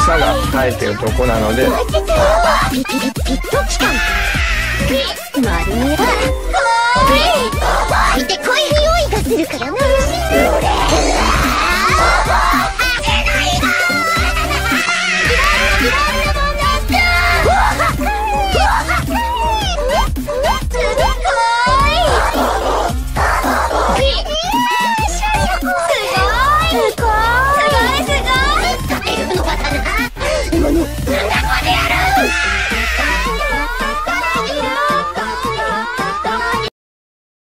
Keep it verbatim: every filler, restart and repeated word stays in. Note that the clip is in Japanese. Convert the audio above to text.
草が生えてるとこなので、 ピピピピッときた。丸めだ。おい、行ってこい。